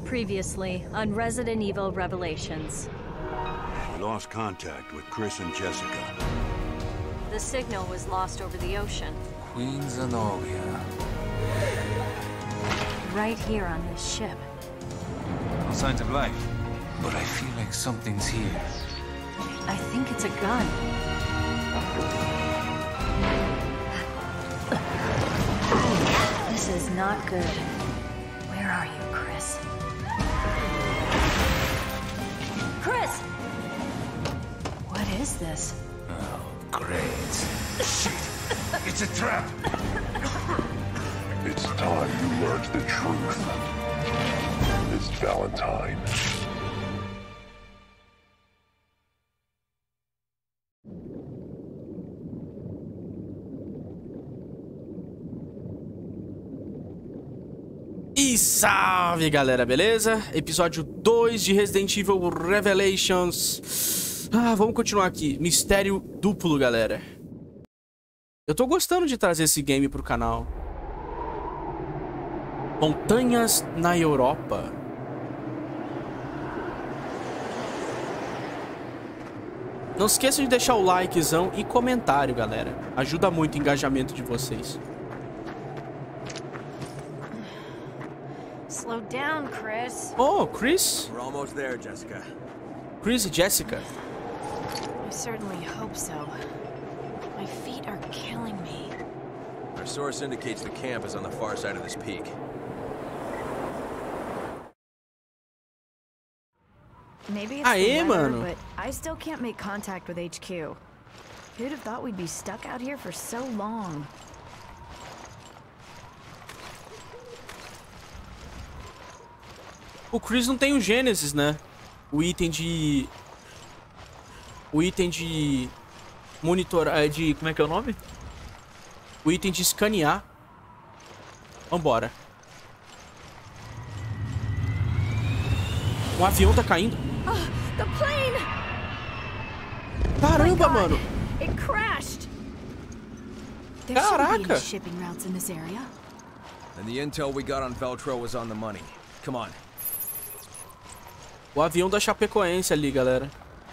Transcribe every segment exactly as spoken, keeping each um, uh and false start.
Previously on Resident Evil Revelations. We lost contact with Chris and Jessica. The signal was lost over the ocean. Queen Zenobia. Right here on this ship. No signs of life, but I feel like something's here. I think it's a gun. This is not good. Where are you, Chris? Chris! What is this? Oh, great. Shit! It's a trap! It's time you learned the truth. Miss Valentine. E salve galera, beleza? Episódio dois de Resident Evil Revelations. Ah, vamos continuar aqui. Mistério duplo, galera. Eu tô gostando de trazer esse game pro canal. Montanhas na Europa. Não esqueçam de deixar o likezão e comentário, galera. Ajuda muito o engajamento de vocês. Slow down, Chris. Oh, Chris? We're almost there, Jessica. Chris e Jessica. I certainly hope so. My feet are killing me. Our source indicates the camp is on the far side of this peak. Maybe it's Aê, the weather, mano. but I still can't make contact with H Q. Who'd have thought we'd be stuck out here for so long? O Chris não tem o Genesis, né? O item de... O item de... Monitorar... De... Como é que é o nome? O item de escanear. Vambora. Um avião tá caindo. Oh, the plane! Caramba, Oh my God, mano. It crashed. There shouldn't be Caraca. any shipping routes in this area. And the intel we got on Veltro was on the money. Come on. O avião da Chapecoense ali, galera.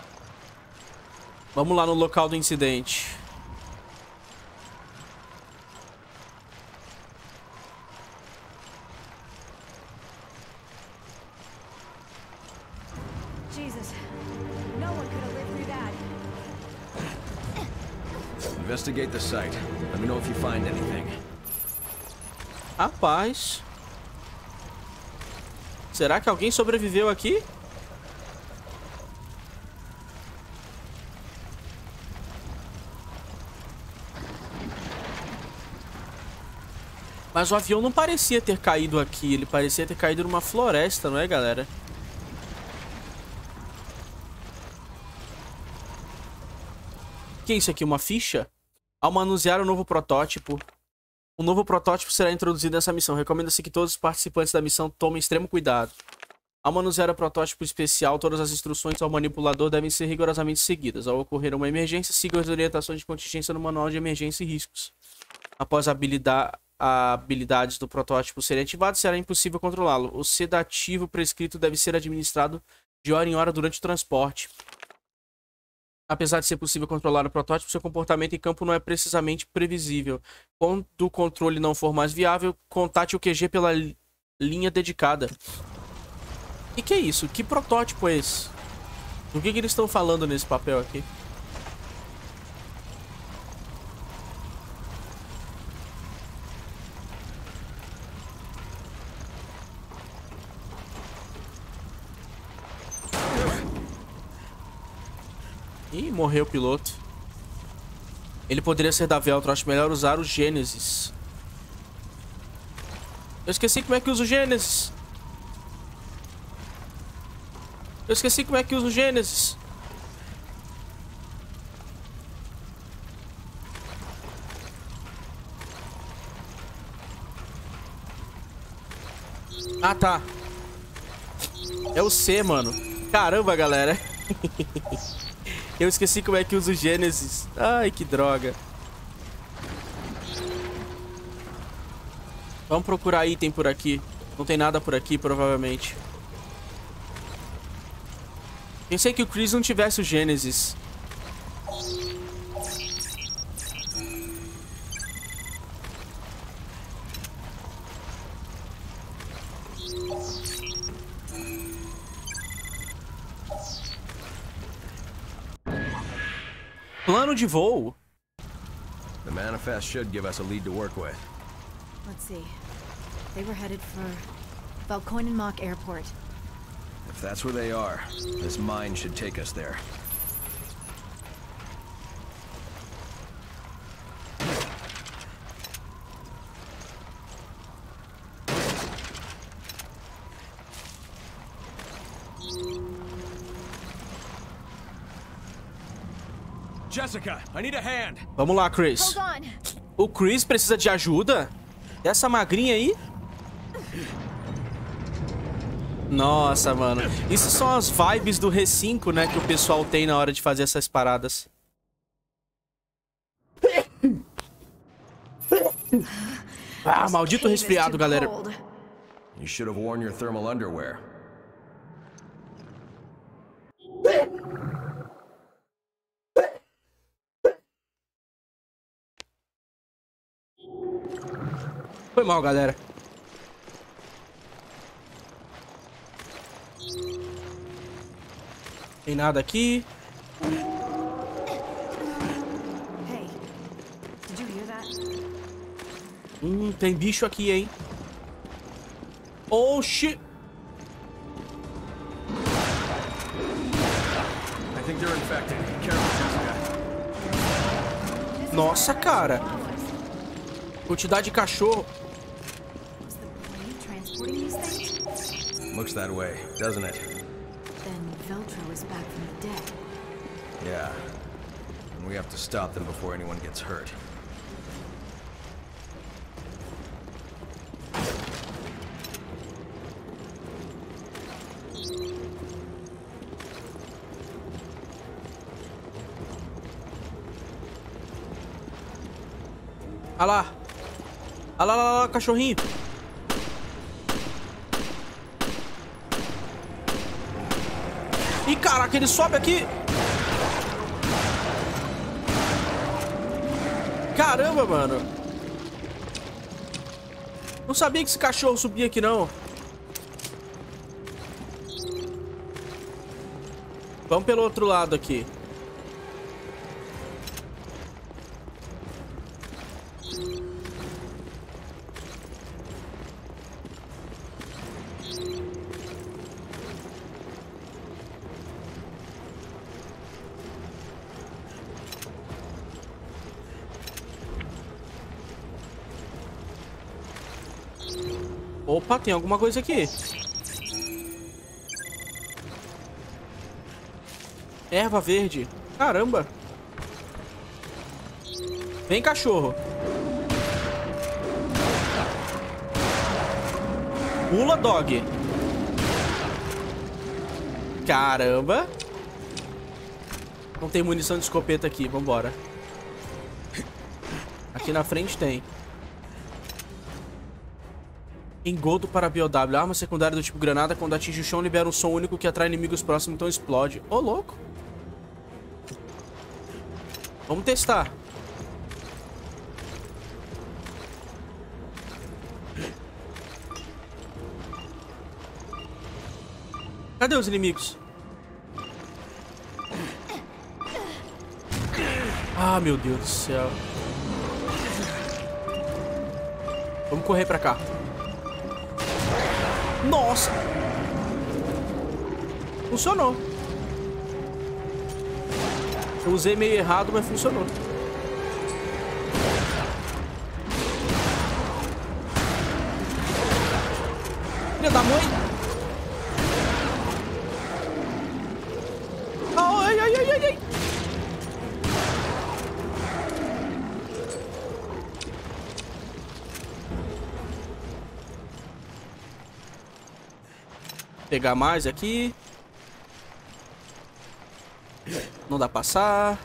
Vamos lá no local do incidente. Jesus, no one could have lived through that. Investigate the site. Let me know if you find anything. Rapaz. Será que alguém sobreviveu aqui? Mas o avião não parecia ter caído aqui. Ele parecia ter caído numa floresta, não é, galera? O que é isso aqui? Uma ficha? Ao manusear o novo protótipo. O novo protótipo será introduzido nessa missão. Recomenda-se que todos os participantes da missão tomem extremo cuidado. Ao manusear o protótipo especial, todas as instruções ao manipulador devem ser rigorosamente seguidas. Ao ocorrer uma emergência, siga as orientações de contingência no manual de emergência e riscos. Após a habilidade... habilidades do protótipo serem ativadas, será impossível controlá-lo. O sedativo prescrito deve ser administrado de hora em hora durante o transporte. Apesar de ser possível controlar o protótipo, seu comportamento em campo não é precisamente previsível. Quando o controle não for mais viável, contate o Q G pela li- linha dedicada. O que, que é isso? Que protótipo é esse? Do que, que eles estão falando nesse papel aqui? Ih, morreu o piloto. Ele poderia ser da Veltro. Acho melhor usar o Genesis. Eu esqueci como é que usa o Genesis. Eu esqueci como é que usa o Genesis. Ah, tá. É o C, mano. Caramba, galera. Eu esqueci como é que usa o Genesis. Ai, que droga. Vamos procurar item por aqui. Não tem nada por aqui, provavelmente. Pensei que o Chris não tivesse o Gênesis. Plano de voo. The manifest should give us a lead to work with. Let's see. They were headed for Valkoinen Airport. If that's where they are, this mine should take us there. Jessica, I need a hand. Vamos lá, Chris. Hold on. O Chris precisa de ajuda? Essa magrinha aí? Nossa, mano. Isso são as vibes do R cinco, né? Que o pessoal tem na hora de fazer essas paradas. Ah, maldito resfriado, galera. You should have worn your thermal underwear. Foi mal, galera. Tem nada aqui. Hey, did you hear that? Hum, tem bicho aqui, hein? Oh, shit. I think they're infected. Careful, Jessica. Nossa, cara. Quantidade de cachorro. Was the plane transporting these things? Looks that way, doesn't it? Then Veltro is back from the dead. Yeah. And we have to stop them before anyone gets hurt. Olha lá. Olha lá, lá, lá, cachorrinho. Ih, caraca, ele sobe aqui. Caramba, mano. Não sabia que esse cachorro subia aqui, não. Vamos pelo outro lado aqui. Opa, tem alguma coisa aqui. Erva verde. Caramba. Vem, cachorro. Pula, dog. Caramba. Não tem munição de escopeta aqui. Vambora. Aqui na frente tem. Engodo para B O W. Arma secundária do tipo granada. Quando atinge o chão, libera um som único que atrai inimigos próximos, então explode. Ô, louco. Vamos testar. Cadê os inimigos? Ah, meu Deus do céu. Vamos correr pra cá. Nossa! Funcionou. Eu usei meio errado, mas funcionou. Filha da mãe! Ai, ai, ai, ai, ai! Pegar mais aqui. Não dá pra passar.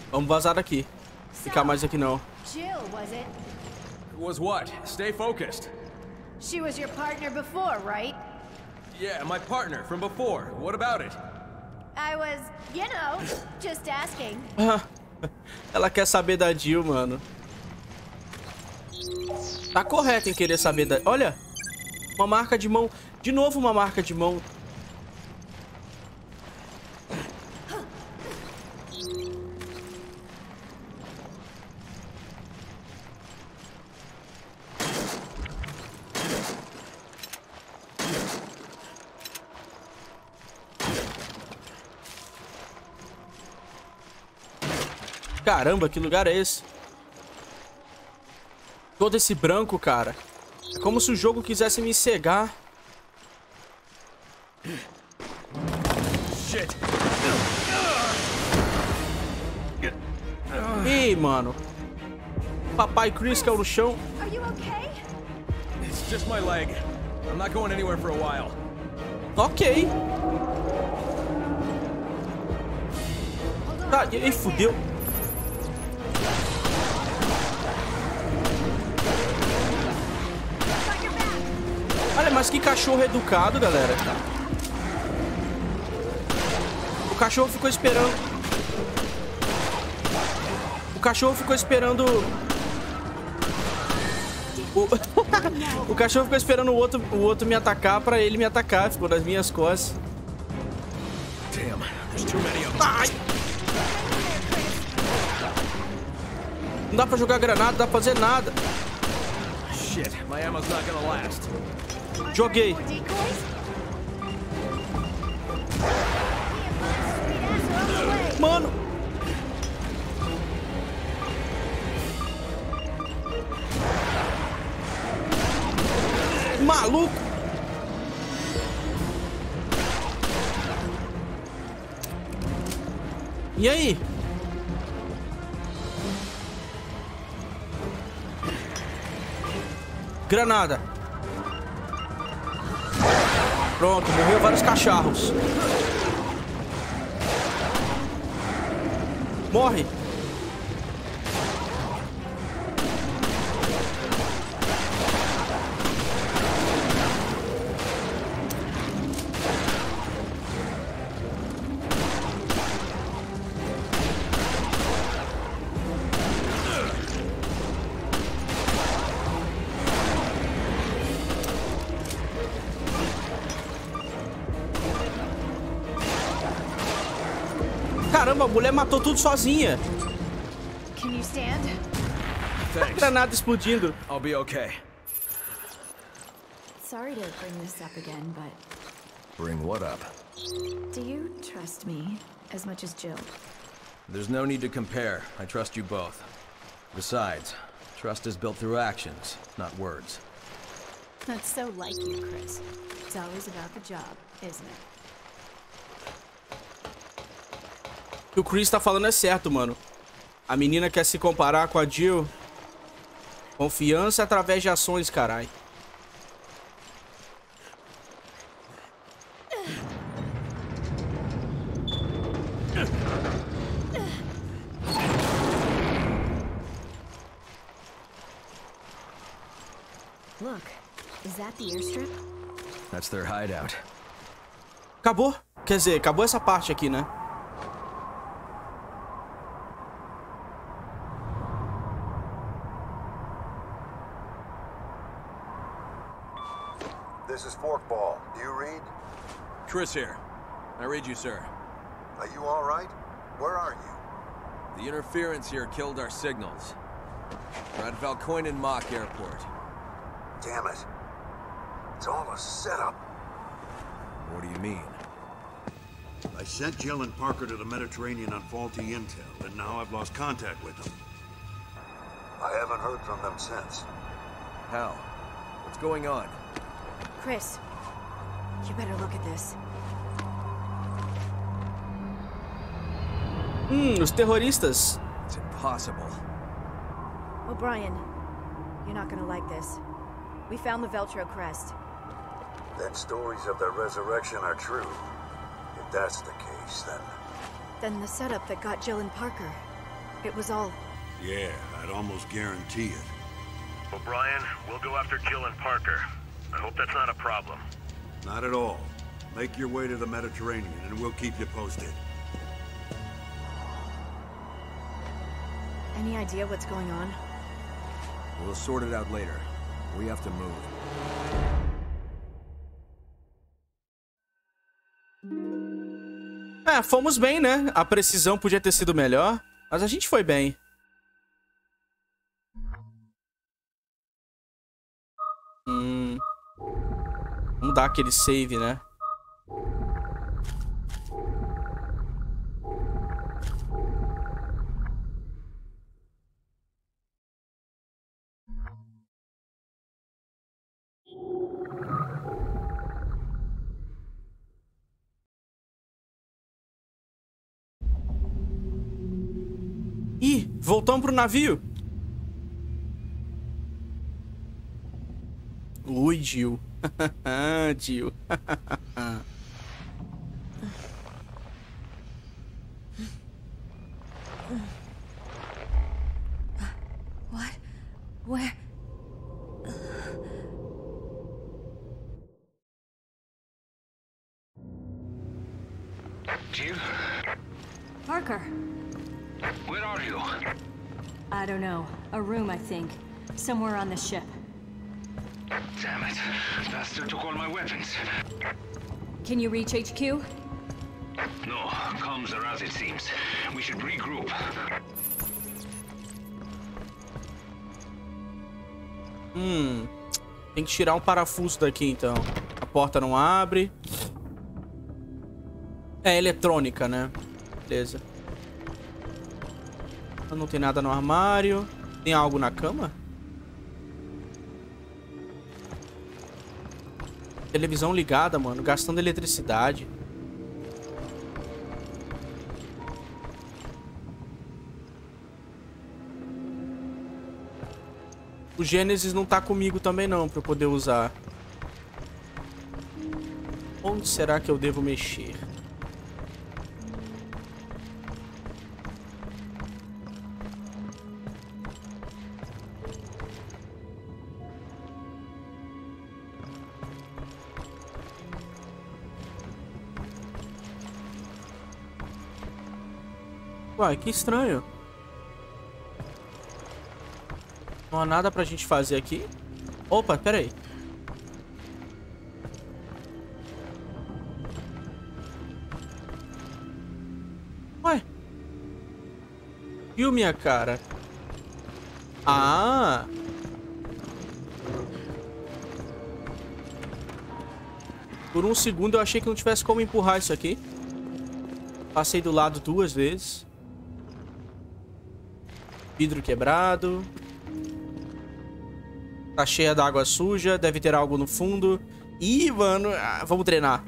Vamos vazar daqui. Ficar mais aqui não. Jill, was it? Was what? Stay focused. She was your partner before, right? Yeah, my partner from before. What about it? I was, you know, just asking. Ela quer saber da Jill, mano. Tá correto em querer saber da... Olha! Uma marca de mão. De novo uma marca de mão. Caramba, que lugar é esse? Todo esse branco, cara. É como se o jogo quisesse me cegar. Shit. Ih, mano. Papai Chris caiu no chão. Are you okay? It's just my leg. I'm not going anywhere for a while. Ok. Tá, e aí, fudeu. Olha, mas que cachorro educado, galera. O cachorro ficou esperando. O cachorro ficou esperando. O, o cachorro ficou esperando o outro, o outro me atacar pra ele me atacar. Ficou nas minhas costas. Damn, there's too many of them. Ai! Não dá pra jogar granada, não dá pra fazer nada. Shit, my ammo's not gonna last. Joguei. Mano. Maluco. E aí? Granada. Pronto, morreu vários cachorros. Morre. Caramba, a mulher matou tudo sozinha. Can you stand? A granada explodindo. I'll be okay. Sorry to bring this up again, but Bring what up? do you trust me as much as Jill? There's no need to compare. I trust you both. Besides, trust is built through actions, not words. That's so like you, Chris. It's always about the job, isn't it? O que o Chris tá falando é certo, mano. A menina quer se comparar com a Jill. Confiança através de ações, carai. Look, is that the airstrip? That's their hideout. Acabou? Quer dizer, acabou essa parte aqui, né? This is Forkball. Do you read? Chris here. I read you, sir. Are you all right? Where are you? The interference here killed our signals. We're at Valcoinen Mock Airport. Damn it. It's all a setup. What do you mean? I sent Jill and Parker to the Mediterranean on faulty intel, and now I've lost contact with them. I haven't heard from them since. How? What's going on? Chris, you better look at this. Hum, os terroristas. It's impossible. O'Brien, you're not gonna like this. We found the Veltro crest. Then stories of their resurrection are true. If that's the case, then... Then the setup that got Jill and Parker. It was all... Yeah, I'd almost guarantee it. O'Brien, we'll go after Jill and Parker. I hope that's not a problem. Not at all. Make your way to the Mediterranean, and we'll keep you posted. Any idea what's going on? We'll sort it out later. We have to move. É, fomos bem, né? A precisão podia ter sido melhor, mas a gente foi bem. Hum... Vamos dar aquele save, né? Ih, voltamos pro navio. Ui, Jill. Jill. What? Where? Jill? Parker. Where are you? I don't know. A room, I think. Somewhere on the ship. Damn it. Bastard took all my weapons. Can you reach H Q? No, comms are out, it seems. We should regroup. Hum... Tem que tirar um parafuso daqui, então. A porta não abre. É eletrônica, né? Beleza. Não tem nada no armário. Tem algo na cama? Televisão ligada, mano. Gastando eletricidade. O Gênesis não tá comigo também não, pra eu poder usar. Onde será que eu devo mexer? Uai, que estranho. Não há nada pra gente fazer aqui. Opa, pera aí. Ué. Viu, minha cara? Ah. Por um segundo eu achei que não tivesse como empurrar isso aqui. Passei do lado duas vezes. Vidro quebrado. Tá cheia d'água suja. Deve ter algo no fundo. Ih, mano. Ah, vamos treinar.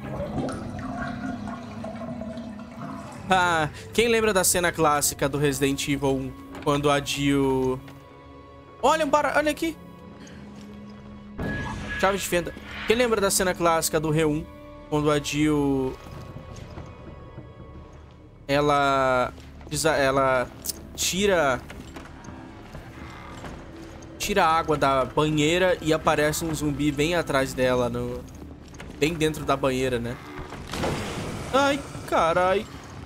Ah, quem lembra da cena clássica do Resident Evil um? Quando a Jill... Olha, um para... Olha aqui. Chave de fenda. Quem lembra da cena clássica do R um? Quando a Jill... Ela... Ela... Tira... Tira a água da banheira e aparece um zumbi bem atrás dela, no... bem dentro da banheira, né? Ai, carai.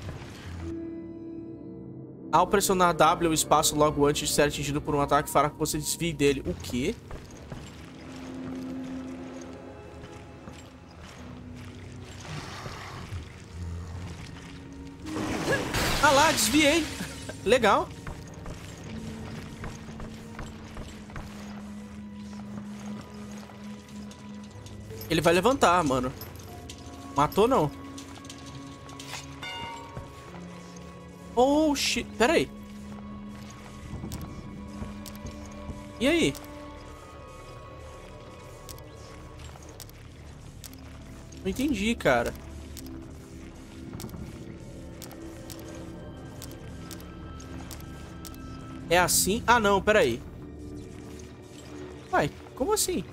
Ao pressionar W o espaço logo antes de ser atingido por um ataque, fará que você desvie dele. O quê? Ah lá, desviei. Legal. Ele vai levantar, mano. Matou, não. Oh, shit. Pera aí. E aí? Não entendi, cara. É assim? Ah, não. Pera aí. Uai, como assim?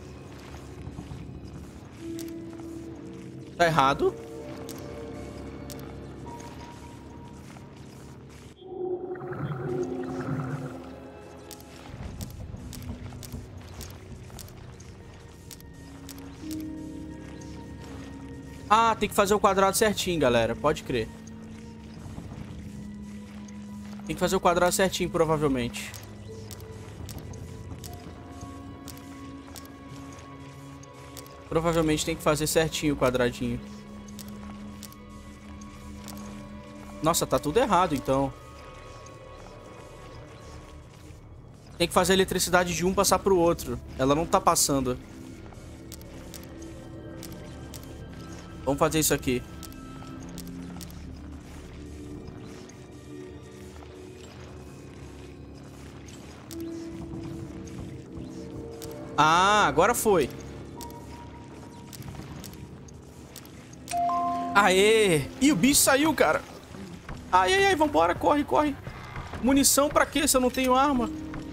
Tá errado? Ah, tem que fazer o quadrado certinho, galera. Pode crer. Tem que fazer o quadrado certinho, provavelmente. Provavelmente tem que fazer certinho o quadradinho. Nossa, tá tudo errado, então. Tem que fazer a eletricidade de um passar pro outro. Ela não tá passando. Vamos fazer isso aqui. Ah, agora foi. Aê! Ih, o bicho saiu, cara. Ai, ai, ai, vambora, corre, corre. Munição pra quê se eu não tenho arma?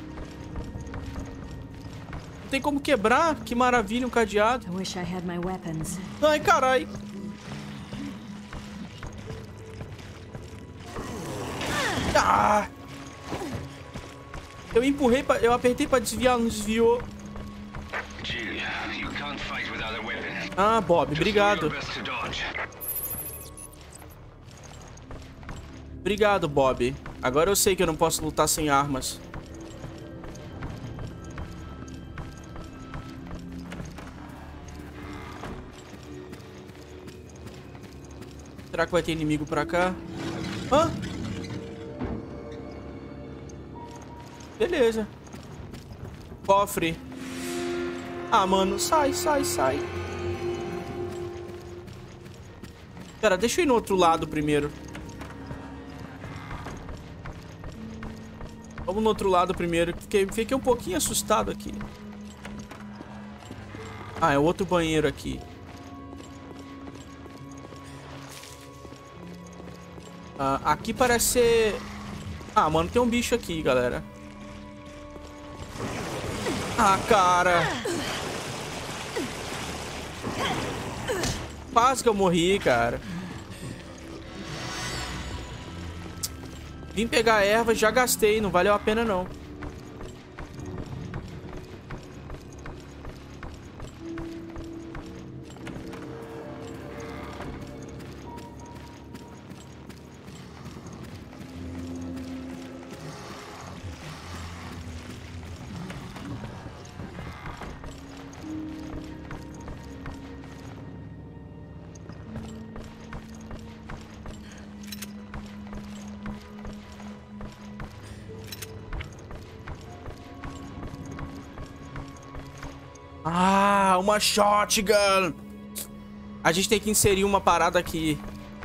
Não tem como quebrar. Que maravilha, um cadeado. I wish I had my weapons. Ai, carai. Ah! Eu empurrei, pra, eu apertei pra desviar, não desviou. Ah, Bob, obrigado. Obrigado, Bob. Agora eu sei que eu não posso lutar sem armas. Será que vai ter inimigo pra cá? Hã? Beleza. Cofre. Ah, mano, sai, sai, sai. Pera, deixa eu ir no outro lado primeiro. Vamos no outro lado primeiro. Fiquei, fiquei um pouquinho assustado aqui. Ah, é o outro banheiro aqui. Ah, aqui parece ser... Ah, mano, tem um bicho aqui, galera. Ah, cara. Quase que eu morri, cara. Vim pegar erva, já gastei. Não valeu a pena, não. Ah, uma shotgun. A gente tem que inserir uma parada aqui.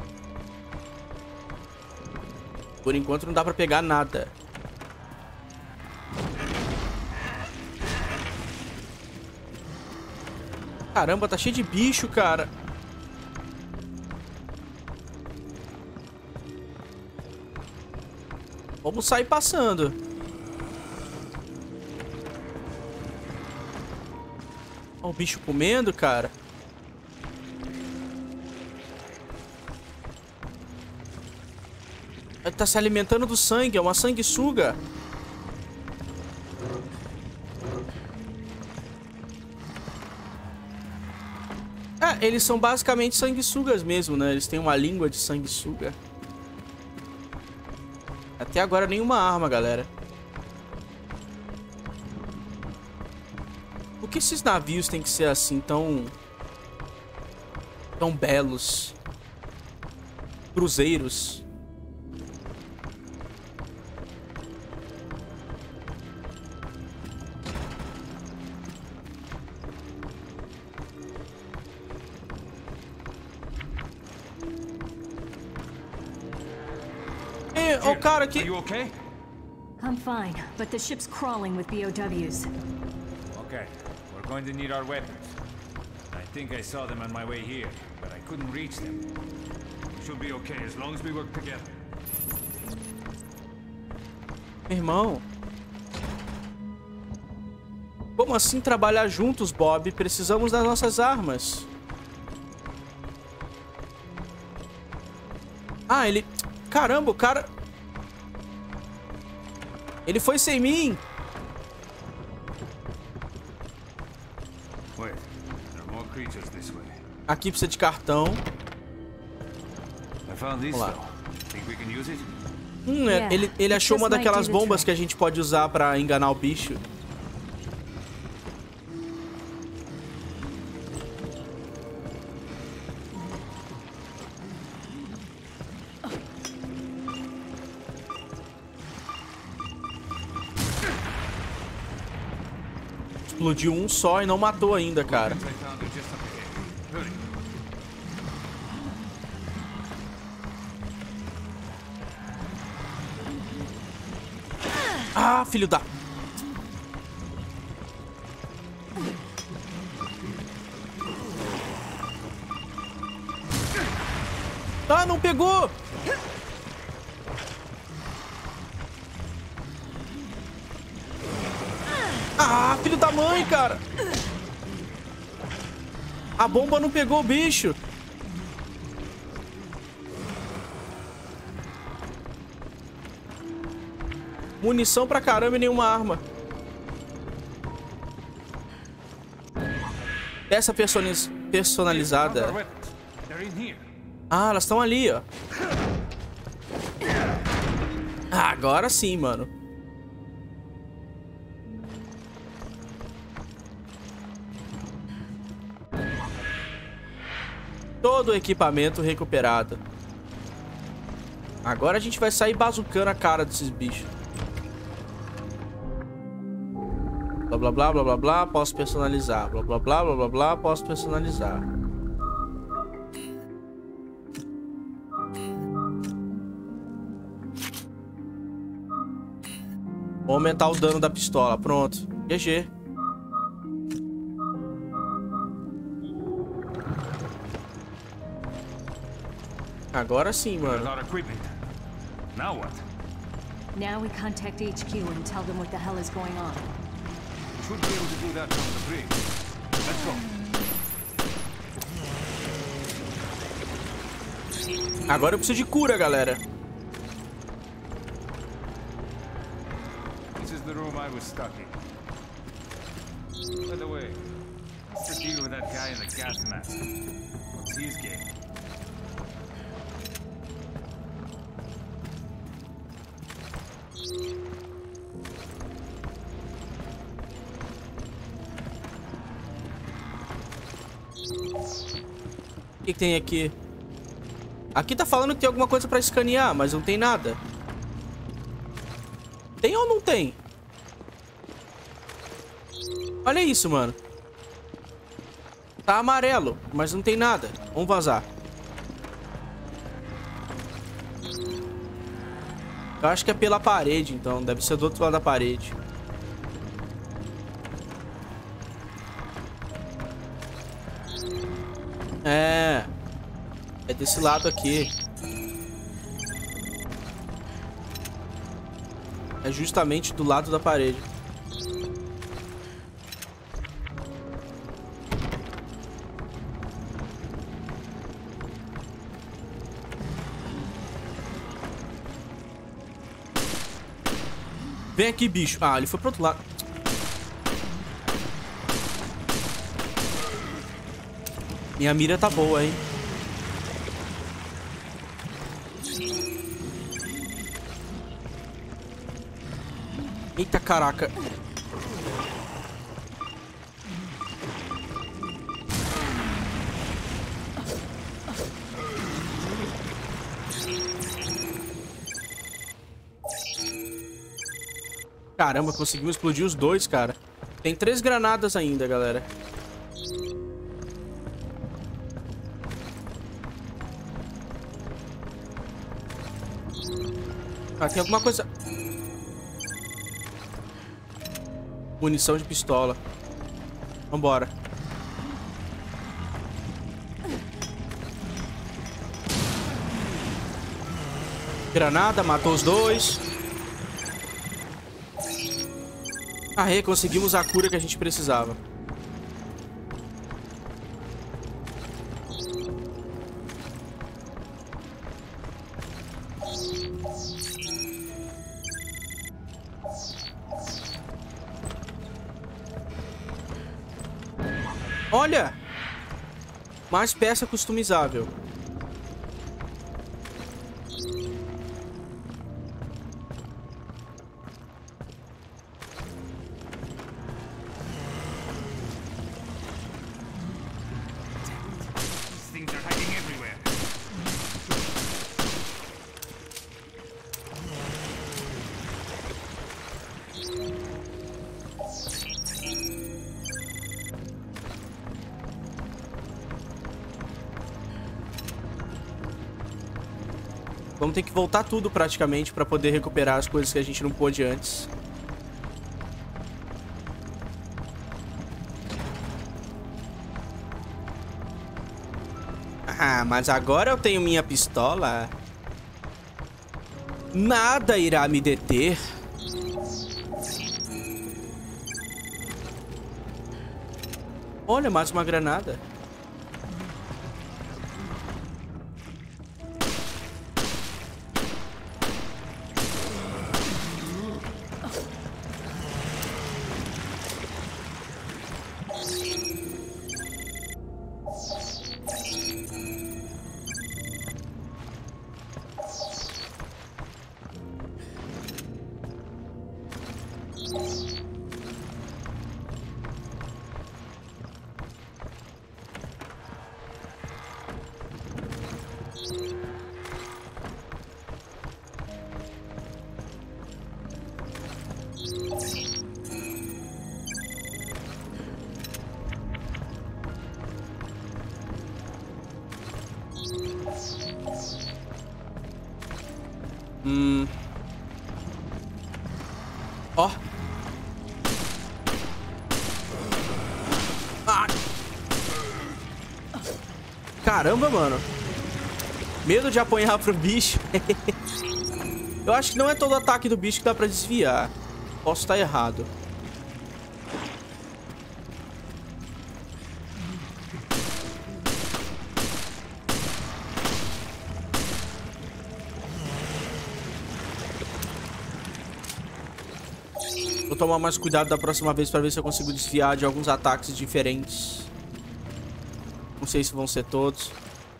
Por enquanto não dá pra pegar nada. Caramba, tá cheio de bicho, cara. Vamos sair passando. Olha o bicho comendo, cara. Ele tá se alimentando do sangue, é uma sanguessuga. É, eles são basicamente sanguessugas mesmo, né? Eles têm uma língua de sanguessuga. Até agora nenhuma arma, galera. Por que esses navios têm que ser assim, tão... tão belos? Cruzeiros. Ei, o cara aqui... Are you okay? I'm fine, but the ship's crawling with B O Ws. Okay, we're going to need our weapons. I think I saw them on my way here, but I couldn't reach them. We should be okay as long as we work together. Irmão. Como assim trabalhar juntos, Bob? Precisamos das nossas armas. Ah, ele... Caramba, o cara... Ele foi sem mim. Wait, there are more creatures this way. Aqui precisa de cartão. Vamos lá. Hum, é, ele, ele achou uma daquelas bombas que a gente pode usar pra enganar o bicho. Explodiu um só e não matou ainda, cara. Ah, filho da... Ah, não pegou! Ah, filho da mãe, cara! A bomba não pegou o bicho. Munição pra caramba e nenhuma arma. Essa personalizada. Ah, elas estão ali, ó. Ah, agora sim, mano. Todo o equipamento recuperado. Agora a gente vai sair bazucando a cara desses bichos. Blá blá blá blá blá blá, posso personalizar. Blá blá blá blá blá blá, posso personalizar. Vou aumentar o dano da pistola, pronto. G G. Agora sim, mano. Now what? Now we contact H Q and tell them what the hell is going on. Should be able to do that from the bridge. Let's go. Agora eu preciso de cura, galera. This is the room I was stuck in. By the way, what's the deal with that guy in the gas mask? What's his game? O que, que tem aqui? Aqui tá falando que tem alguma coisa pra escanear, mas não tem nada. Tem ou não tem? Olha isso, mano. Tá amarelo, mas não tem nada. Vamos vazar. Eu acho que é pela parede, então. Deve ser do outro lado da parede. É. É desse lado aqui. É justamente do lado da parede. Vem aqui, bicho. Ah, ele foi pro outro lado. Minha mira tá boa, hein? Eita, caraca. Caramba, conseguimos explodir os dois, cara. Tem três granadas ainda, galera. Ah, tem alguma coisa... Munição de pistola. Vambora. Granada, matou os dois. Aê, conseguimos a cura que a gente precisava. Olha! Mais peça customizável. Vamos ter que voltar tudo praticamente pra poder recuperar as coisas que a gente não pôde antes. Ah, mas agora eu tenho minha pistola. Nada irá me deter. Olha, mais uma granada. Hum. Ó. Ah. Caramba, mano. Medo de apanhar pro bicho. Eu acho que não é todo ataque do bicho que dá pra desviar. Posso estar errado. Vou tomar mais cuidado da próxima vez pra ver se eu consigo desviar de alguns ataques diferentes. Não sei se vão ser todos.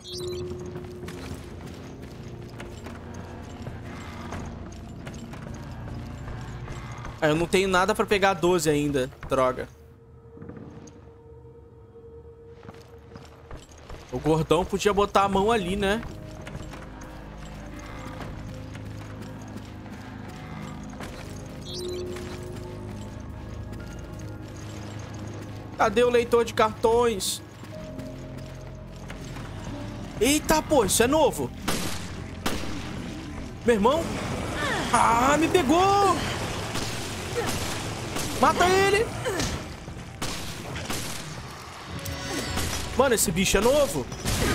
Ah, eu não tenho nada pra pegar doze ainda. Droga. O gordão podia botar a mão ali, né? Cadê o leitor de cartões? Eita, pô, isso é novo. Meu irmão. Ah, me pegou. Mata ele. Mano, esse bicho é novo.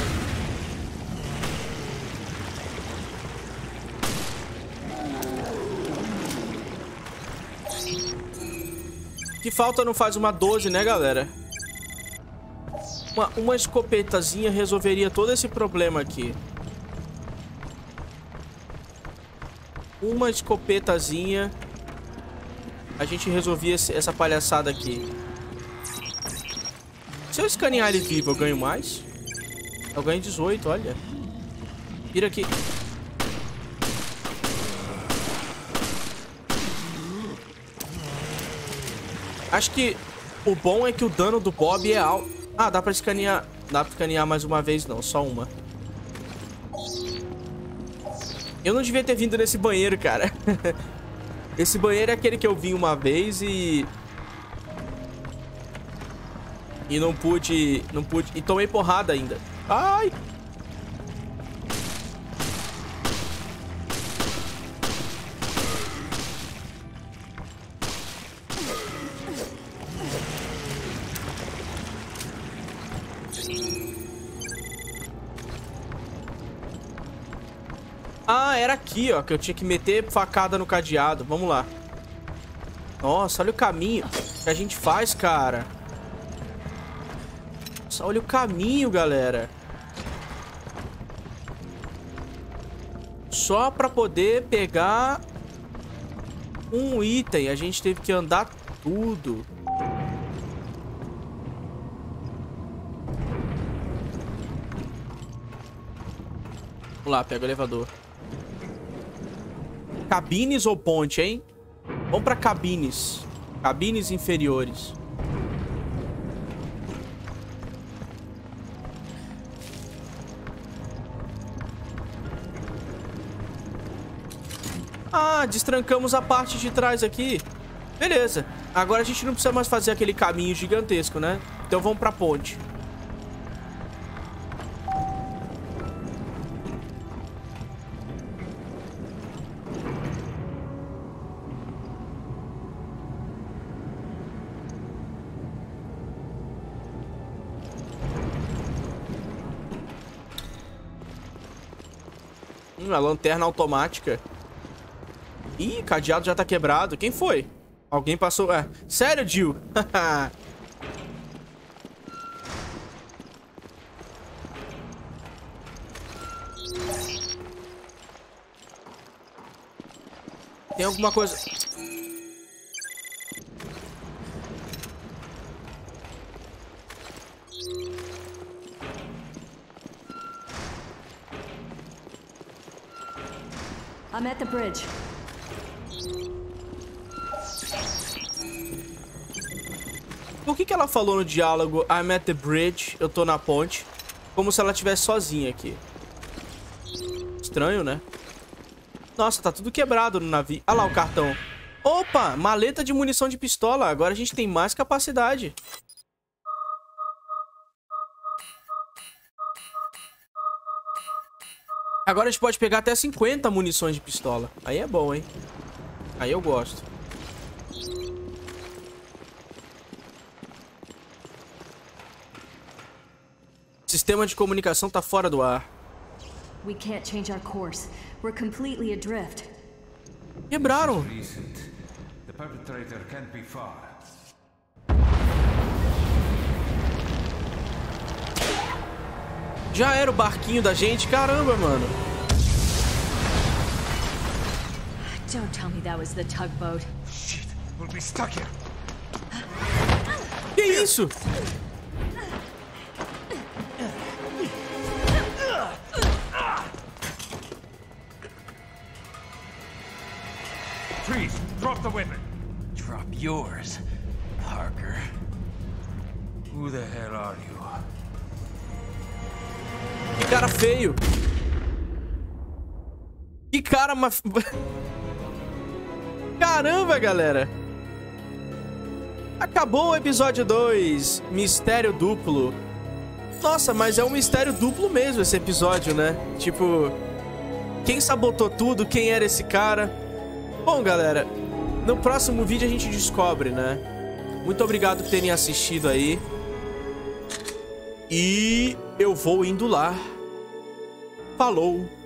Que falta não faz uma doze, né, galera? Uma, uma escopetazinha resolveria todo esse problema aqui. Uma escopetazinha. A gente resolvia esse, essa palhaçada aqui. Se eu escanear ele vivo, eu ganho mais? Eu ganho dezoito, olha. Vira aqui. Acho que o bom é que o dano do Bob é alto. Ah, dá pra escanear. Dá pra escanear mais uma vez, não. Só uma. Eu não devia ter vindo nesse banheiro, cara. Esse banheiro é aquele que eu vim uma vez e... E não pude... Não pude... E tomei porrada ainda. Ai! Ah, era aqui, ó, que eu tinha que meter facada no cadeado. Vamos lá. Nossa, olha o caminho que a gente faz, cara. Nossa, olha o caminho, galera. Só pra poder pegar um item, a gente teve que andar tudo. lá, pega o elevador. Cabines ou ponte, hein? Vamos pra cabines. Cabines inferiores. Ah, destrancamos a parte de trás aqui. Beleza. Agora a gente não precisa mais fazer aquele caminho gigantesco, né? Então vamos pra ponte. Hum, a lanterna automática. Ih, cadeado já tá quebrado. Quem foi? Alguém passou... É. Sério, Jill? Tem alguma coisa... I'm at the bridge. Por que que ela falou no diálogo I'm at the bridge, eu tô na ponte, como se ela estivesse sozinha aqui? Estranho, né? Nossa, tá tudo quebrado no navio. Ah lá o cartão. Opa, maleta de munição de pistola. Agora a gente tem mais capacidade. Agora a gente pode pegar até cinquenta munições de pistola. Aí é bom, hein? Aí eu gosto. Sistema de comunicação tá fora do ar. We can't change our course. We're completely adrift. Quebraram. The perpetrator can't be far. Já era o barquinho da gente, caramba, mano. Don't tell me that was the tugboat. Shit, we'll be stuck here. Que isso? Freeze! Drop the weapon. Drop yours, Parker. Who the hell are you? Que cara feio. Que cara maf... Caramba, galera. Acabou o episódio dois. Mistério duplo. Nossa, mas é um mistério duplo mesmo esse episódio, né? Tipo... Quem sabotou tudo? Quem era esse cara? Bom, galera, no próximo vídeo a gente descobre, né? Muito obrigado por terem assistido aí. E eu vou indo lá. Falou!